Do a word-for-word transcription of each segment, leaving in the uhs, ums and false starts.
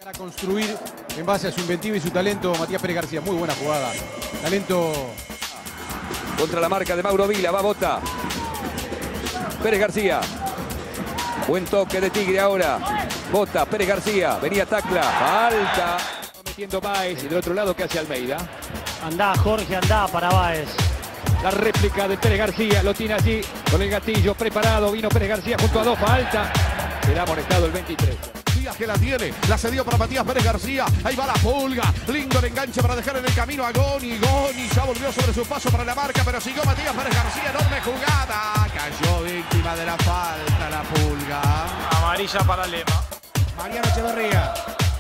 A construir en base a su inventiva y su talento, Matías Perez García. Muy buena jugada. Talento. Contra la marca de Mauro Vila, va Bota. Perez García. Buen toque de Tigre ahora. Bota, Perez García. Venía Tacla. Falta. Metiendo Baez. Y del otro lado, ¿qué hace Almeida? Andá, Jorge, andá para Baez. La réplica de Perez García. Lo tiene allí con el gatillo preparado. Vino Perez García junto a dos. Falta. Será amonestado el veintitrés. Que la tiene, la cedió para Matías Perez García, ahí va la pulga, lindo el enganche para dejar en el camino a Goni, Goni ya volvió sobre su paso para la marca, pero siguió Matías Perez García, enorme jugada, cayó víctima de la falta la pulga. Amarilla para Lema. Mariano Echeverría.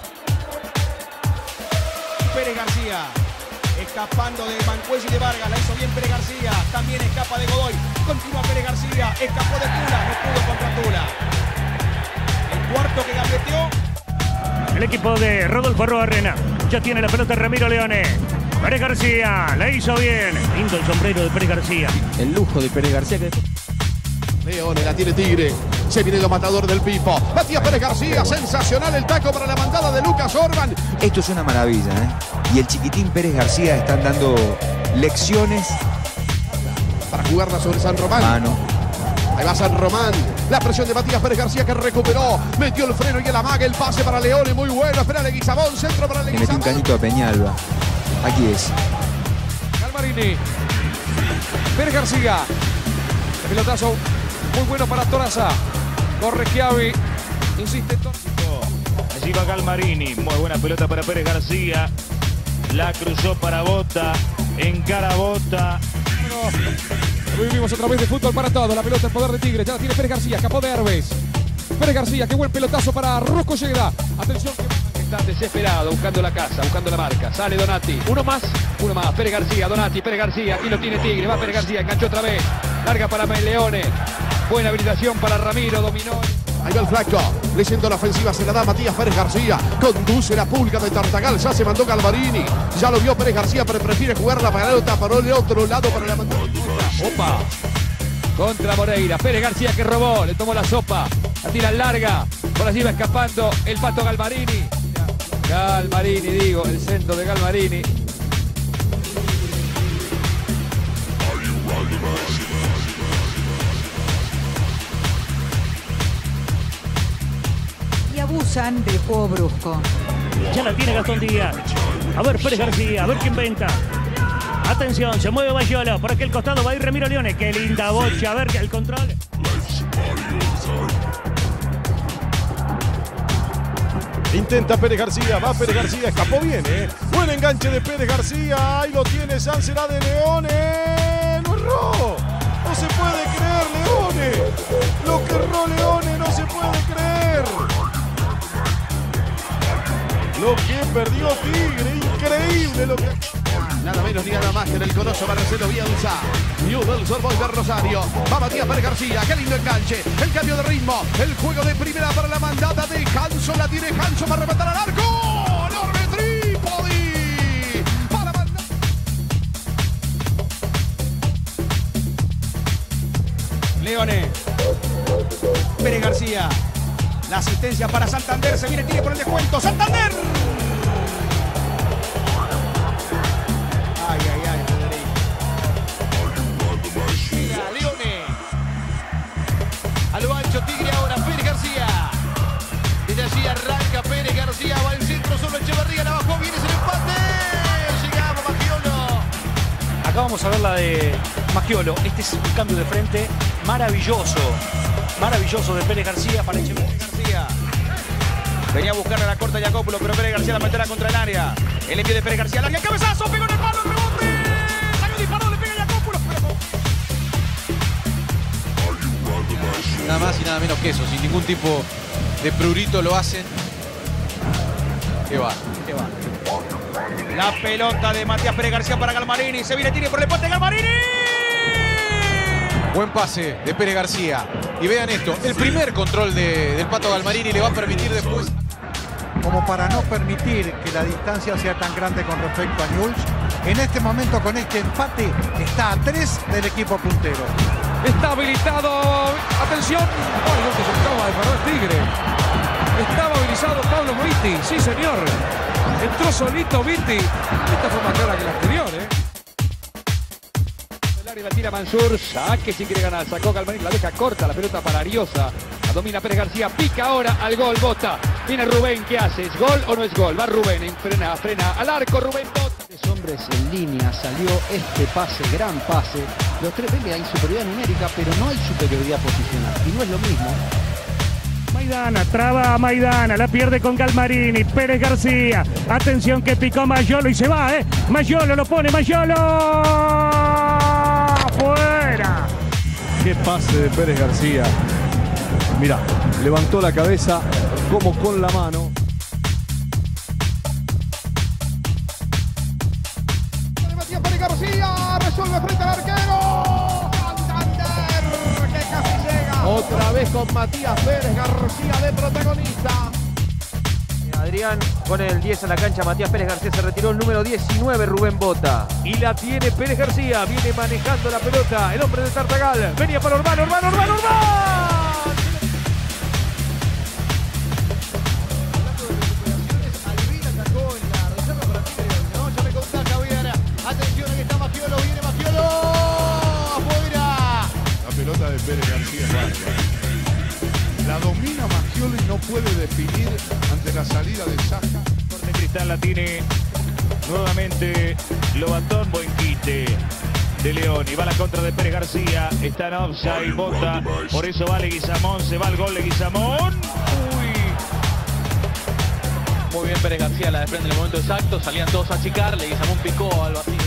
Perez García, escapando de Mancuello y de Vargas, la hizo bien Perez García, también escapa de Godoy, continúa Perez García, escapó de Tula, no pudo contra Tula. Cuarto que gambeteó. El equipo de Rodolfo Arruarrena. Ya tiene la pelota Ramiro Leone. Perez García, la hizo bien. Lindo el sombrero de Perez García. El lujo de Perez García. Que... Leone la tiene Tigre. Se viene el matador del Pipo. Matías Perez García, sensacional el taco para la mandada de Lucas Orban. Esto es una maravilla, ¿eh? Y el chiquitín Perez García están dando lecciones. Para jugarla sobre San Román. Mano. Ahí va San Román. La presión de Matías Perez García que recuperó. Metió el freno y el amague. El pase para Leone. Muy bueno. Espera Leguizamón. Centro para Le metió Leguizamón. un cañito a Peñalba. Aquí es. Galmarini. Perez García. El pelotazo muy bueno para Toraza. Corre Chiavi. Insiste Tóxico. Allí va Galmarini. Muy buena pelota para Perez García. La cruzó para Bota. Encara Bota. Vivimos otra vez de fútbol para todos. La pelota en poder de Tigre. Ya la tiene Perez García. Escapó de Herbes. Perez García. Qué buen pelotazo para Rocco Lleida. Atención. Que... Está desesperado. Buscando la casa. Buscando la marca. Sale Donati. Uno más. Uno más. Perez García. Donati. Perez García. Aquí lo tiene Tigre. Va Perez García. Enganchó otra vez. Larga para Leone. Buena habilitación para Ramiro. Dominó. Ahí va el flaco. Leyendo la ofensiva. Se la da Matías Perez García. Conduce la pulga de Tartagal. Ya se mandó Galmarini. Ya lo vio Perez García. Pero prefiere jugar la pelota para el otro lado. Para la mandada. Opa. Contra Moreira. Perez García que robó. Le tomó la sopa. La tira larga. Por allí va escapando el Pato Galmarini. Galmarini, digo. El centro de Galmarini. Y abusan del juego brusco. Ya la tiene Gastón Díaz. A ver Perez García. A ver quién inventa. Atención, se mueve Bayolo. Por aquel costado va a ir Ramiro Leone. Qué linda bocha. A ver el control. Intenta Perez García, va Perez García, escapó bien, ¿eh? Buen enganche de Perez García, ahí lo tiene, será de Leone. ¡Lo erró! No se puede creer, Leone. Lo que erró Leone no se puede creer. Lo que perdió Tigre, increíble lo que... Nada menos ni nada más que en el coloso Marcelo Bielsa. Newell's Old Boys de Rosario. Va Matías Perez García. Qué lindo enganche. El cambio de ritmo. El juego de primera para la mandada de Hanson. La tiene Hanson para rematar al arco. ¡Enorme Trípodi! Para mandar. Leone. Perez García. La asistencia para Santander. Se viene Tigre por el descuento. ¡Santander! Ay, ay, ay, Federico. Mira, Leone. A lo ancho Tigre ahora, Perez García. Desde allí arranca Perez García, va el centro, solo Echeverría, la bajó, viene el empate. Llegamos, Macchiolo. Acá vamos a ver la de Macchiolo. Este es un cambio de frente maravilloso. Maravilloso de Perez García para Echeverría. García. Venía a buscarle la corta Yacópulo, pero Perez García la meterá contra el área. El envío de Perez García al área, el cabezazo, pegó en el palo, el rebote. Salió disparado, le pega Yacópulo, pero... Nada más y nada menos que eso, sin ningún tipo de prurito lo hacen. Qué va, qué va. La pelota de Matías Perez García para Galmarini. Se viene Tigre por el empate, Galmarini. Buen pase de Perez García. Y vean esto, el primer control de, del Pato Galmarini le va a permitir después... Como para no permitir que la distancia sea tan grande con respecto a Newell's, en este momento con este empate está a tres del equipo puntero. Está habilitado. Atención. Ay, lo que se acaba de parar Tigre. Estaba habilitado Pablo Vitti, sí señor. Entró solito Vitti. Esta fue más clara que la anterior, ¿eh? El área la tira Mansur, saque si quiere ganar. Sacó Galmarín, la deja corta, la pelota para Ariosa. La domina Pérez García, pica ahora al gol, bota. Viene Rubén, ¿qué hace? ¿Es gol o no es gol? Va Rubén, frena, frena al arco, Rubén bota. Tres hombres en línea, salió este pase, gran pase. Los tres ven que hay superioridad numérica, pero no hay superioridad posicional. Y no es lo mismo. Maidana, traba a Maidana, la pierde con Galmarini, Pérez García, atención que picó Mayolo y se va, ¿eh? Mayolo lo pone, Mayolo, fuera. Qué pase de Pérez García. Mirá, levantó la cabeza como con la mano. Matias Pérez García resuelve frente al arquero. Santander, que casi llega. Otra vez con Matias Pérez García de protagonista. Adrián pone el diez en la cancha, Matias Pérez García se retiró, el número diecinueve, Rubén Bota. Y la tiene Pérez García, viene manejando la pelota, el hombre de Tartagal. Venía para Urbano, Urbano, Urbano, Urbano. Atención, aquí está Mafiolo, viene Mafiolo. Afuera. La pelota de Pérez García es bárbara. La domina Mafiolo y no puede definir ante la salida de Saja. Corte Cristal la tiene nuevamente Lobatón, buen quite de León. Y va la contra de Pérez García. Está en offside, bota. Por eso va Leguizamón, se va el gol Leguizamón. Uy. Muy bien Pérez García, la desprende en el momento exacto, salían todos a achicar, Leguizamón picó al vacío.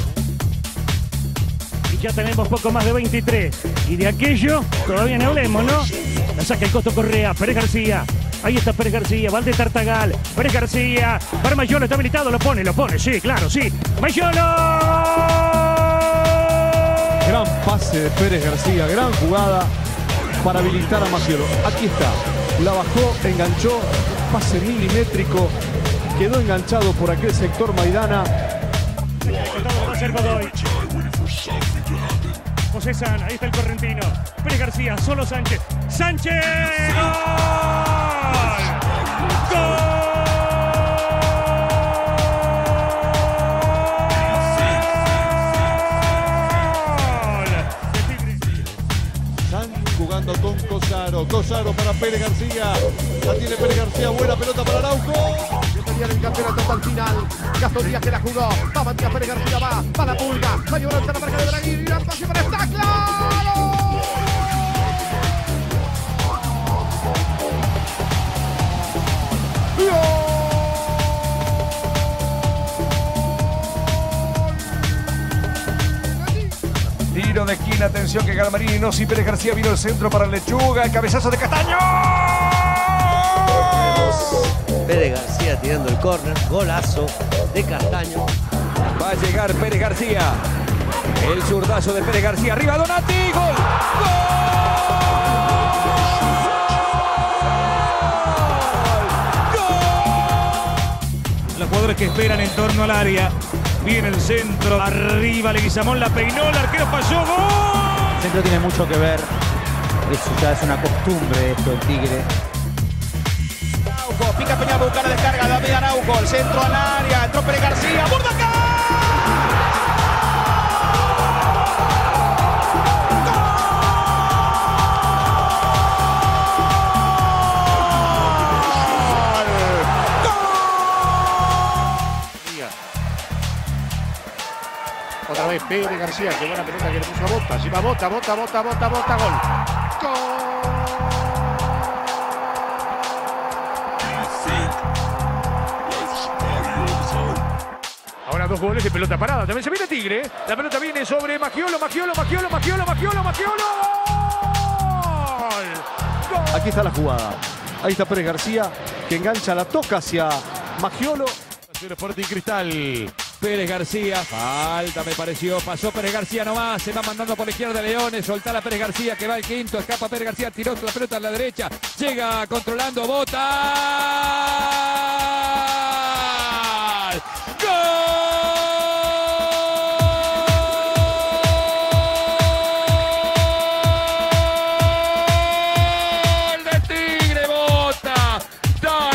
Y ya tenemos poco más de veintitrés. Y de aquello todavía no hablemos, ¿no? La saca el Costo Correa, Pérez García. Ahí está Pérez García, Valde Tartagal. Pérez García, para Mayolo, está habilitado, lo pone, lo pone, sí, claro, sí. ¡Mayolo! Gran pase de Pérez García, gran jugada para habilitar a Maciolo. Aquí está, la bajó, enganchó, pase milimétrico, quedó enganchado por aquel sector Maidana. Va a ser Godoy. José San, ahí está el correntino. Pérez García, solo Sánchez. ¡Sánchez! ¡Gol! ¡Gol! Jugando con Cosaro, Cosaro para Pérez García, la tiene Pérez García, buena pelota para Araujo. Tenía el campeonato hasta el final. Gastón Díaz que la jugó. Va Matias Pérez García, va, va la pulga. Va a llevar la marca de Braguín. Y la pase para está claro. Tiro de esquina, atención que Galmarini no, si Pérez García vino el centro para el Lechuga, el cabezazo de Castaño. Pérez García tirando el córner, golazo de Castaño. Va a llegar Pérez García, el zurdazo de Pérez García, arriba Donati, gol. ¡Gol! ¡Gol! Los jugadores que esperan en torno al área. Viene el centro, arriba Leguizamón, la peinó, el arquero falló, ¡gol! El centro tiene mucho que ver, eso ya es una costumbre esto del Tigre. Araujo, pica Peña, busca la descarga, David Araujo, el centro al área, entró Pérez García, ¡borda acá! Otra vez Pérez García, qué buena pelota que le puso a Bota. Si va Bota, Bota, Bota, Bota, Bota, gol. ¡Gol! Ahora dos goles de pelota parada. También se viene Tigre. La pelota viene sobre Magiolo, Magiolo, Magiolo, Magiolo, Magiolo, Magiolo. ¡Gol! Aquí está la jugada. Ahí está Pérez García, que engancha, la toca hacia Magiolo. Fuerte y Cristal. Pérez García, falta me pareció, pasó Pérez García nomás, se va mandando por la izquierda Leones, soltar a Pérez García que va al quinto, escapa Pérez García, tiró la pelota a la derecha, llega controlando, bota. ¡Gol de Tigre, bota! ¡Dale!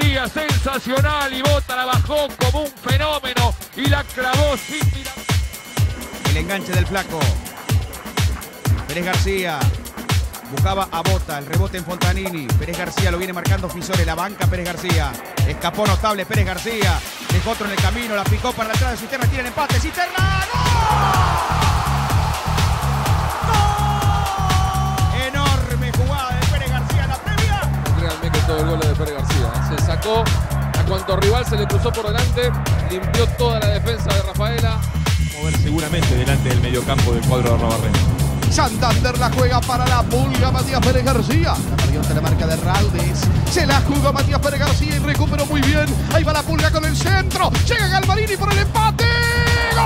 García, sensacional, y Bota la bajó como un fenómeno y la clavó sin mirar. El enganche del flaco. Perez García buscaba a Bota, el rebote en Fontanini. Perez García lo viene marcando Fisore, la banca Perez García. Escapó notable Perez García. Dejó otro en el camino, la picó para la entrada de Cisterna, tira el empate. ¡Cisterna! ¡Gol! Enorme jugada de Perez García en la previa. Realmente todo el gol de Perez García. Se sacó a cuanto rival se le cruzó por delante, limpió toda la defensa de Rafaela. Mover seguramente delante del mediocampo del cuadro de Arrobarrena. Santander la juega para la Pulga, Matías Perez García. La perdió ante la marca de Raldes. Se la jugó Matías Perez García y recuperó muy bien. Ahí va la Pulga con el centro. Llega Galmarini por el empate. ¡Gol!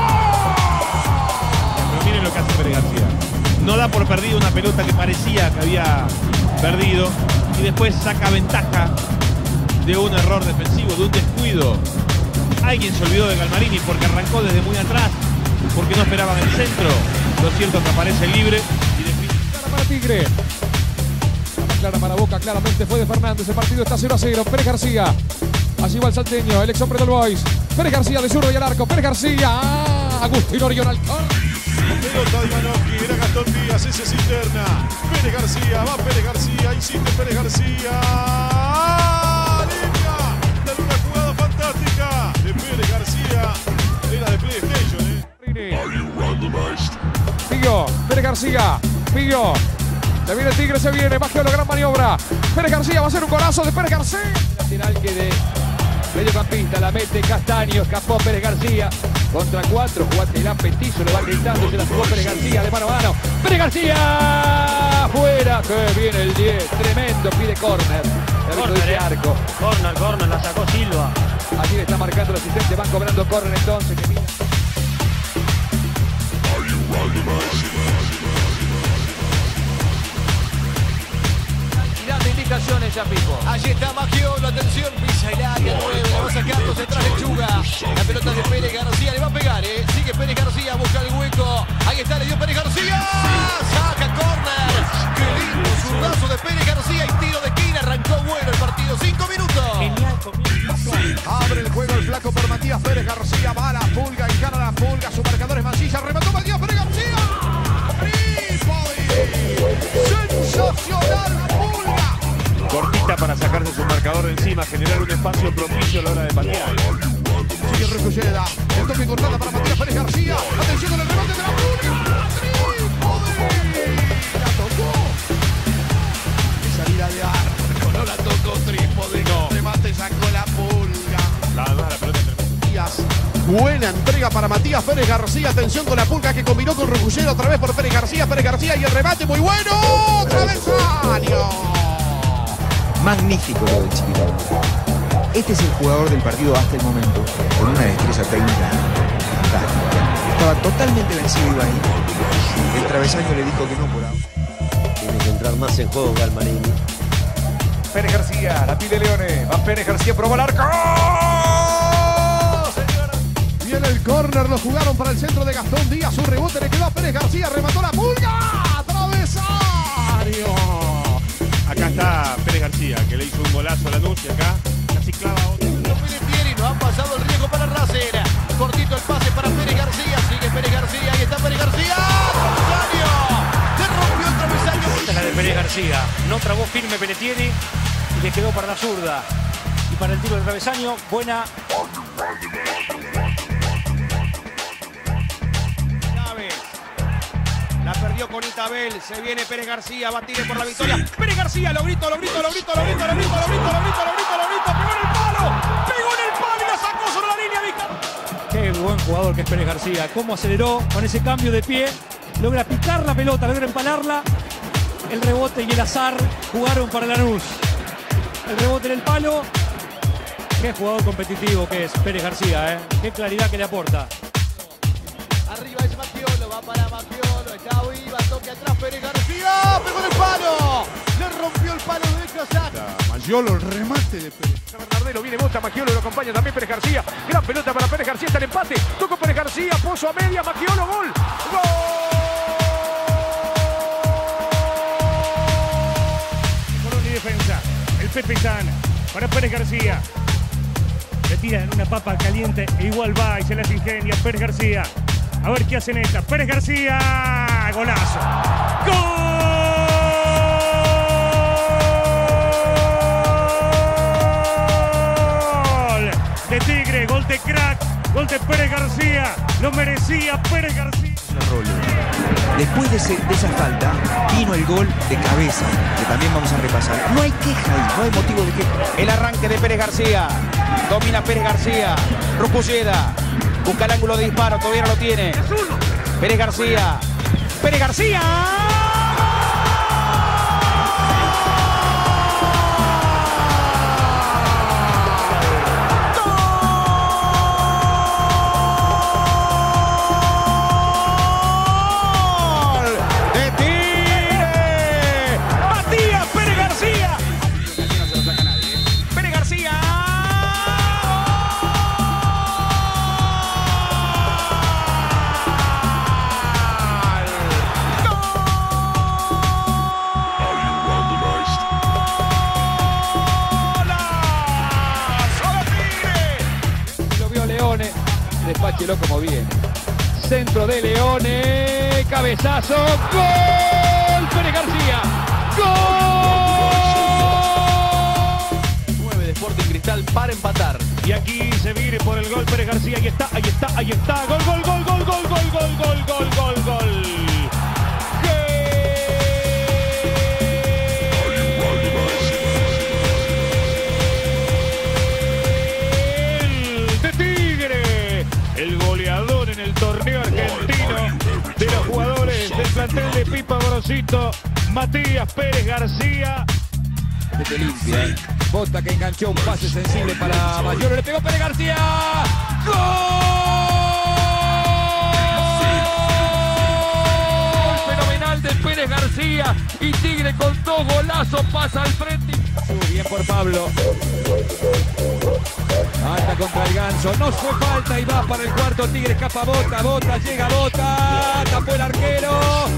Pero miren lo que hace Perez García. No da por perdido una pelota que parecía que había perdido y después saca ventaja de un error defensivo, de un descuido. Alguien se olvidó de Galmarini porque arrancó desde muy atrás, porque no esperaban el centro. Lo cierto es que aparece libre y define. Clara para Tigre. La más clara para Boca, claramente fue de Fernández. El partido está cero a cero. Pérez García. Allí va el salteño, el ex hombre del Boys. Pérez García de zurdo y al arco. Pérez García. Ah, Agustín Orión Alcón. Pelota de Ivanovski, era Gastón Díaz, ese Cisterna. Pérez García, va Pérez García, insiste Pérez García. Línea de una jugada fantástica de Pérez García. Era de PlayStation, eh. Pillo, Pérez García, Pillo. Se viene el Tigre, se viene, Magiolo, gran maniobra. Pérez García va a ser un golazo de Pérez García. Lateral que de mediocampista la mete Castaño, escapó Pérez García. Contra cuatro, Guatelán Petizo le va gritando, se la jugó Pérez García de mano a mano. Pérez García, fuera, que viene el diez, tremendo, pide córner. Córner, eh. arco. Córner, córner, la sacó Silva. Allí le está marcando el asistente, van cobrando córner entonces. Que mira. Dando indicaciones ya, Pipo. Allí está Magiolo, atención, pisa el área nueve, la va sacando, se trae Lechuga. La pelota de Pérez García, le va a pegar, ¿eh? Sigue Pérez García, busca el hueco. Ahí está, le dio Pérez García. Saca córner. Qué lindo zurdazo de Pérez García y tiro de esquina. Arrancó bueno el partido, cinco minutos. Genial comienzo. Abre el juego el flaco por Matías Pérez García. Va a la Pulga, encara la Pulga. Su marcador es Mancilla. Remató Matías Pérez García. Sensacional la Pulga. Cortita para sacarse su marcador de encima, generar un espacio propicio a la hora de patear. Sigue Refulleda. El toque cortada para Matías Pérez García. Atención con el remate de la Pulga. Trípode. La tocó. Y salida de arco. No la tocó Trípode. No. El remate sacó la Pulga. La, la, la pelota Matías. Buena entrega para Matías Pérez García. Atención con la Pulga que combinó con Refulleda otra vez por Pérez García. Pérez García y el remate muy bueno. Travesaño. Magnífico lo del Chiquitano. Este es el jugador del partido hasta el momento, con una destreza técnica fantástica. Estaba totalmente vencido Ibañez. El travesaño le dijo que no por ahora. Tiene que entrar más en juego Galmarini. Pérez García, la pide Leone. Va Pérez García, probó el arco. Viene el córner, lo jugaron para el centro de Gastón Díaz. Un rebote le quedó a Pérez García. Remató la Pulga. Travesaño. Acá está Pérez García, que le hizo un golazo a la Lanús y acá casi clava otro. Los Peletieri no han pasado el riesgo para Racera. Cortito el pase para Pérez García. Sigue Pérez García. Ahí está Pérez García. ¡Travesaño! Se rompió el travesaño. Esta es la de Pérez García. No trabó firme Peletieri y le quedó para la zurda. Y para el tiro del travesaño, buena. La perdió con Itabel, se viene Pérez García, va a tirar por la victoria. Pérez García, lo grito, lo grito, lo grito, lo grito, lo grito, lo grito, lo grito, lo grito, lo grito, pegó en el palo, pegó en el palo y la sacó sobre la línea, Vizca. Qué buen jugador que es Pérez García. Cómo aceleró con ese cambio de pie, logra picar la pelota, logra empalarla. El rebote y el azar jugaron para Lanús. El rebote en el palo. Qué jugador competitivo que es Pérez García, ¿eh? Qué claridad que le aporta. Arriba es Magiolo, va para Magiolo, está viva, toque atrás Pérez García, pegó en el palo, le rompió el palo derecho a Saca. Magiolo, el remate de Pérez. Bernardelo viene Bota, Magiolo lo acompaña también Pérez García. Gran pelota para Pérez García, está el empate. Tocó Pérez García, pozo a media, Magiolo, gol. ¡Gol! Colón y defensa. El Pepe San para Pérez García. Le tiran una papa caliente e igual va y se las ingenia Pérez García. A ver qué hacen esta. Pérez García. Golazo. ¡Gol! De Tigre, gol de crack, gol de Pérez García. Lo merecía Pérez García. Después de, ese, de esa falta, vino el gol de cabeza, que también vamos a repasar. No hay queja ahí, no hay motivo de queja. El arranque de Pérez García. Domina Pérez García. Ruculleda. Busca el ángulo de disparo, todavía no lo tiene. Pérez García. Pérez García. Despáchelo como viene. Centro de Leone. Cabezazo. ¡Gol! Pérez García. ¡Gol! nueve de Sporting Cristal para empatar. Y aquí se viene por el gol Pérez García. Ahí está, ahí está, ahí está. Gol, gol, gol, gol, gol, gol, gol, gol, gol, gol, gol. El goleador en el torneo argentino de los jugadores del plantel de Pipa Gorosito, Matías Pérez García. Desde limpia, ¿eh? Bota que enganchó un pase sensible para Mayor. Le pegó Pérez García. ¡Gol! Fenomenal de Pérez García. Y Tigre con dos golazos pasa al frente. Bien por Pablo. Anda contra el ganso, no fue falta y va para el cuarto. Tigre, escapa Bota, Bota, llega Bota, tapó el arquero.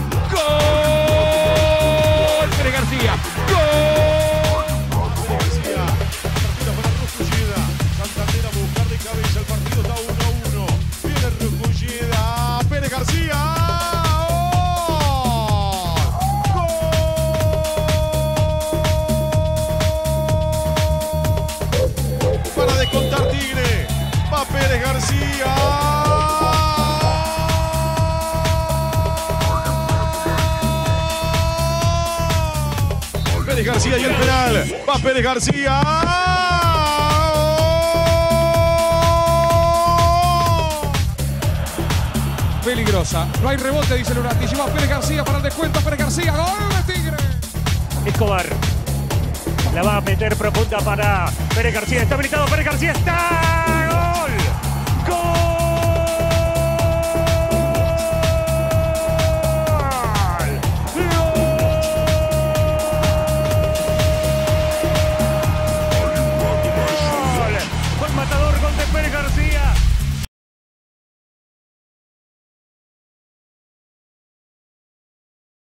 ¡Gol! Pérez García, ¡gol! García, partida para Ruculleda. Santander a buscar de cabeza, el partido está uno a uno. Viene Ruculleda, Pérez García. Descontar Tigre, va Pérez García. Pérez García y el penal, va Pérez García. Peligrosa, no hay rebote, dice Lunati. Lleva Pérez García para el descuento. Pérez García, gol de Tigre. Escobar. La va a meter profunda para Pérez García. Está habilitado Pérez García. ¡Está!